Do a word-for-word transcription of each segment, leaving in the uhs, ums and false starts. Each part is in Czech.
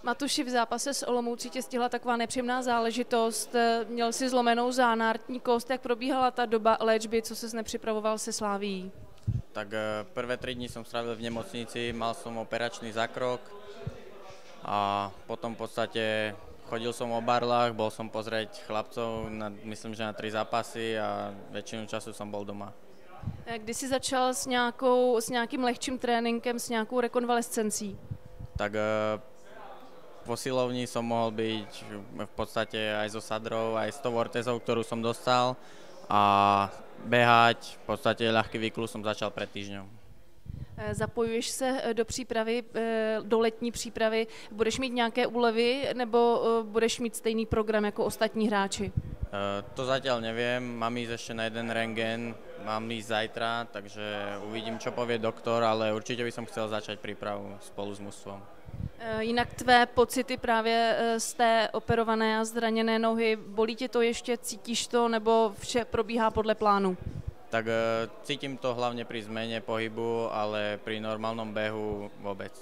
Matuši, v zápase s Olomoucí tě stihla taková nepříjemná záležitost. Měl si zlomenou zánártní kost. Jak probíhala ta doba léčby, co ses nepřipravoval se Slávií? Tak prvé tri dni som strávil v nemocnici, mal som operačný zákrok a potom v podstate chodil som o barlách, bol som pozrieť chlapcov, na, myslím, že na tri zápasy a väčšinu času som bol doma. Kdy jsi začal s, nějakou, s nějakým lehčím tréninkem, s nějakou rekonvalescencí? Tak po silovni som mohol byť v podstate aj so sadrou, aj s tou ortézou, ktorú som dostal, a behať, v podstate ľahký výklus som začal před týždňou. Zapojuješ se do přípravy, do letní přípravy, budeš mít nějaké úlevy nebo budeš mít stejný program jako ostatní hráči? To zatiaľ neviem, mám ísť ešte na jeden rentgen, mám ísť zajtra, takže uvidím, čo povie doktor, ale určite by som chcel začať prípravu spolu s mužstvom. Jinak tvé pocity právě z té operované a zraněné nohy, bolí tě to ještě, cítíš to, nebo vše probíhá podle plánu? Tak cítím to hlavne pri zmene pohybu, ale pri normálnom behu vôbec.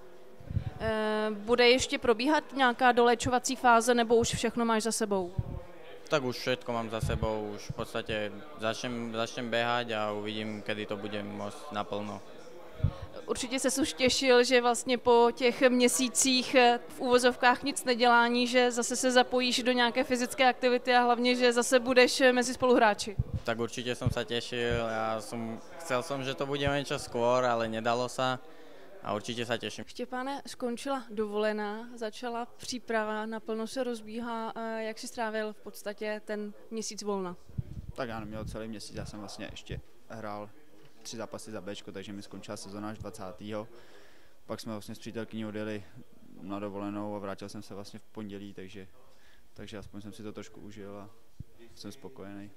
Bude ještě probíhat nějaká doléčovací fáze, nebo už všechno máš za sebou? Tak už všetko mám za sebou, už v podstate začnem, začnem behať a uvidím, kedy to budem môcť naplno. Určitě ses už těšil, že vlastně po těch měsících v úvozovkách nic nedělání, že zase se zapojíš do nějaké fyzické aktivity a hlavně, že zase budeš mezi spoluhráči. Tak určite som sa tešil, ja som, chcel som, že to bude niečo skôr, ale nedalo sa a určitě sa těším. Štěpáne, skončila dovolená, začala příprava, naplno se rozbíhá. Jak jsi strávil v podstatě ten měsíc volna? Tak já neměl celý měsíc, já jsem vlastně ještě hrál tři zápasy za Bčko, takže mi skončila sezona až dvacátého Pak jsme vlastně s přítelkyní odjeli na dovolenou a vrátil jsem se vlastně v pondělí, takže, takže aspoň jsem si to trošku užil a jsem spokojený.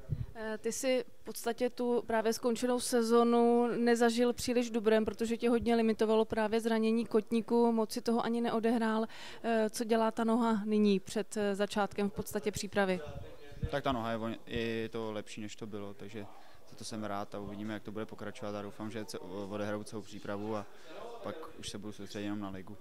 Ty jsi v podstatě tu právě skončenou sezonu nezažil příliš dobrém, protože tě hodně limitovalo právě zranění kotníku, moc si toho ani neodehrál. Co dělá ta noha nyní před začátkem v podstatě přípravy? Tak ta noha je, je to lepší, než to bylo, takže za to jsem rád a uvidíme, jak to bude pokračovat a doufám, že odehraju celou přípravu a pak už se budu soustředit jenom na ligu.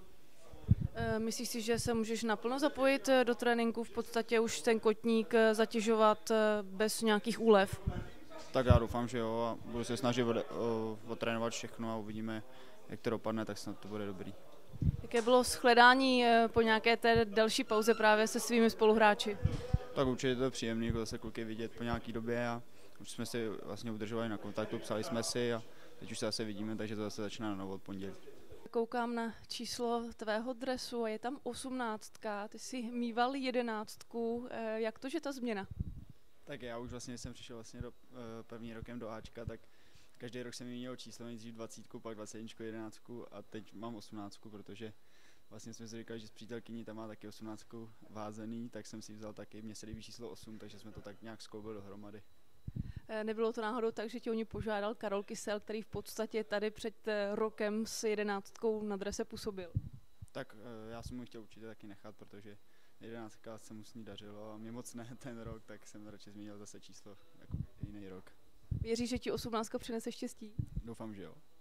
Myslíš si, že se můžeš naplno zapojit do tréninku, v podstatě už ten kotník zatěžovat bez nějakých úlev? Tak já doufám, že jo, a budu se snažit otrénovat všechno a uvidíme, jak to dopadne, tak snad to bude dobrý. Jaké bylo shledání po nějaké té delší pauze právě se svými spoluhráči? Tak určitě to je příjemné, jako zase kluky vidět po nějaký době a už jsme si vlastně udržovali na kontaktu, psali jsme si a teď už se zase vidíme, takže to zase začíná na novo od pondělí. Koukám na číslo tvého dresu a je tam osmnáctka, ty jsi mýval jedenáctku, jak to, že ta změna? Tak já už vlastně jsem přišel vlastně do, první rokem do Ačka, tak každý rok jsem měnil číslo, nejdřív dvacítku, pak dvacet jedenáctku a teď mám osmnáctku, protože vlastně jsme si říkali, že s přítelkyní tam má taky osmnáctku vázený, tak jsem si vzal taky, mně se líbí číslo osm, takže jsme to tak nějak skloubili dohromady. Nebylo to náhodou tak, že tě o ní požádal Karol Kysel, který v podstatě tady před rokem s jedenáctkou na drese působil? Tak já jsem mu chtěl určitě taky nechat, protože jedenáctka se mu s ní dařilo a mě moc ne ten rok, tak jsem radši změnil zase číslo jako jiný rok. Věříš, že ti osmnáctka přinese štěstí? Doufám, že jo.